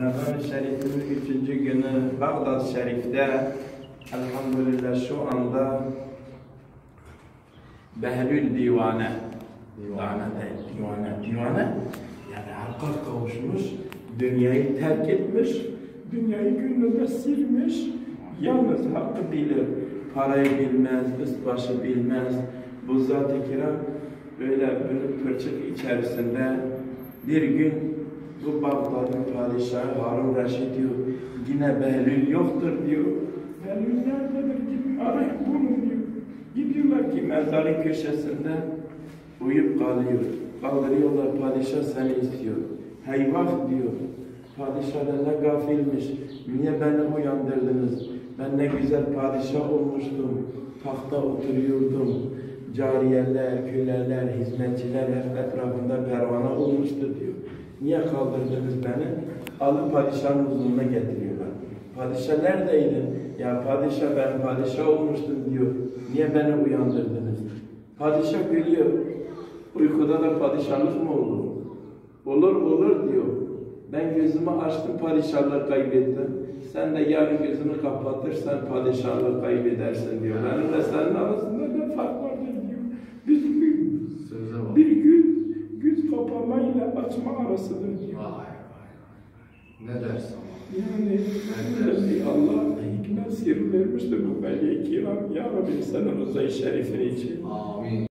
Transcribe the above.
Ramazan-ı Şerif'in 3. günü Bağdat Şerif'te elhamdülillah şu anda Behlül Divane yani hakka kavuşmuş, dünyayı terk etmiş, dünyayı gönlüne silmiş, yalnız hakkı bilir, parayı bilmez, üst başı bilmez. Bu Zat-ı Kiram böyle bir pırçık içerisinde bir gün bu Bağdat'ın padişahı Harun Reşit diyor, yine Behlül yoktur diyor. Behlül nerededir? Gidin arayın bulun diyor. Gidiyorlar ki mezarın köşesinde uyuyup kalıyor. Kaldırıyorlar, padişah seni istiyor. Heyvah diyor. Padişah ne gafilmiş. Niye beni uyandırdınız? Ben ne güzel padişah olmuştum. Tahta oturuyordum. Cariyeler, köleler, hizmetçiler hep etrafında pervane olmuştu diyor. Niye kaldırdınız beni? Alıp padişahın huzuruna getiriyorlar. Padişah neredeydin? Ya padişah ben padişah olmuştum diyor. Niye beni uyandırdınız? Padişah gülüyor. Uykuda da padişahlık mı olur? Olur diyor. Ben gözümü açtım, padişahlığı kaybettim. Sen de yarın gözünü kapatırsan padişahlığı kaybedersin diyor. Benimle senin arasında ne fark vardır diyor. Bir göz kapamayla açma arasıdır diyor. Vay. Ne dersin? Yani Allah hikmet sır vermiştir bu Veli-i Kiram. Ya Rabbi senin rızayı şerifin için. Amin.